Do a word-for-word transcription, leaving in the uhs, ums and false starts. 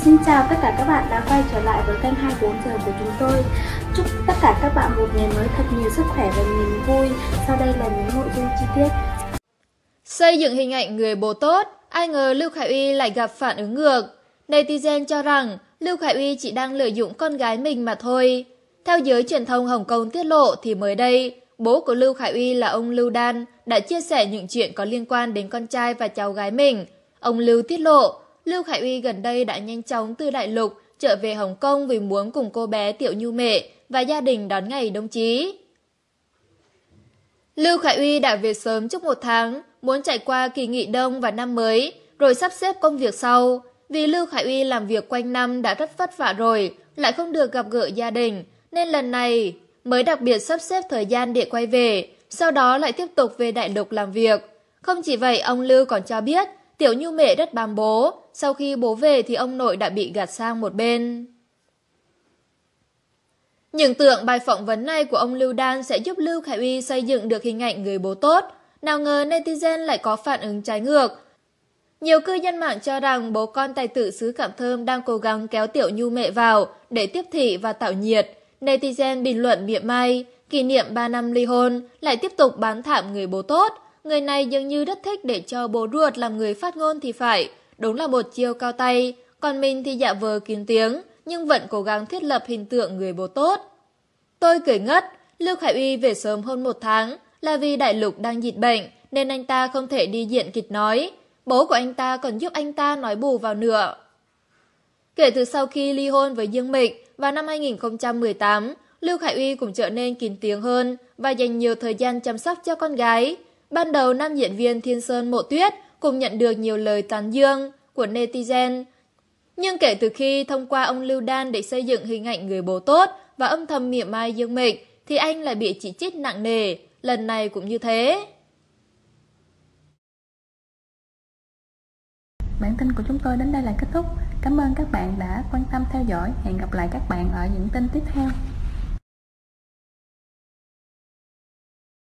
Xin chào tất cả các bạn đã quay trở lại với kênh hai mươi bốn giờ của chúng tôi. Chúc tất cả các bạn một ngày mới thật nhiều sức khỏe và niềm vui. Sau đây là những nội dung chi tiết. Xây dựng hình ảnh người bố tốt, ai ngờ Lưu Khải Uy lại gặp phản ứng ngược. Netizen cho rằng Lưu Khải Uy chỉ đang lợi dụng con gái mình mà thôi. Theo giới truyền thông Hồng Kông tiết lộ thì mới đây, bố của Lưu Khải Uy là ông Lưu Đan đã chia sẻ những chuyện có liên quan đến con trai và cháu gái mình. Ông Lưu tiết lộ, Lưu Khải Uy gần đây đã nhanh chóng từ Đại Lục trở về Hồng Kông vì muốn cùng cô bé Tiểu Nhu Mệ và gia đình đón ngày đồng chí. Lưu Khải Uy đã về sớm trước một tháng, muốn trải qua kỳ nghỉ đông và năm mới, rồi sắp xếp công việc sau. Vì Lưu Khải Uy làm việc quanh năm đã rất vất vả rồi, lại không được gặp gỡ gia đình, nên lần này mới đặc biệt sắp xếp thời gian để quay về, sau đó lại tiếp tục về Đại Lục làm việc. Không chỉ vậy, ông Lưu còn cho biết Tiểu Nhu Mệ rất bám bố, sau khi bố về thì ông nội đã bị gạt sang một bên. Những tưởng bài phỏng vấn này của ông Lưu Đan sẽ giúp Lưu Khải Uy xây dựng được hình ảnh người bố tốt, nào ngờ netizen lại có phản ứng trái ngược. Nhiều cư dân mạng cho rằng bố con tài tử xứ Cảm Thơm đang cố gắng kéo Tiểu Nhu Mệ vào để tiếp thị và tạo nhiệt. Netizen bình luận mỉa mai, kỷ niệm ba năm ly hôn, lại tiếp tục bán thảm người bố tốt. Người này dường như rất thích để cho bố ruột làm người phát ngôn thì phải, đúng là một chiêu cao tay, còn mình thì giả vờ kín tiếng, nhưng vẫn cố gắng thiết lập hình tượng người bố tốt. Tôi cười ngất, Lưu Khải Uy về sớm hơn một tháng là vì Đại Lục đang dịch bệnh nên anh ta không thể đi diễn kịch nói. Bố của anh ta còn giúp anh ta nói bù vào nữa. Kể từ sau khi ly hôn với Dương Mịch vào năm hai nghìn không trăm mười tám, Lưu Khải Uy cũng trở nên kín tiếng hơn và dành nhiều thời gian chăm sóc cho con gái. Ban đầu nam diễn viên Thiên Sơn Mộ Tuyết cũng nhận được nhiều lời tán dương của netizen. Nhưng kể từ khi thông qua ông Lưu Đan để xây dựng hình ảnh người bố tốt và âm thầm mỉa mai Dương Mịch, thì anh lại bị chỉ trích nặng nề, lần này cũng như thế. Bản tin của chúng tôi đến đây là kết thúc. Cảm ơn các bạn đã quan tâm theo dõi. Hẹn gặp lại các bạn ở những tin tiếp theo.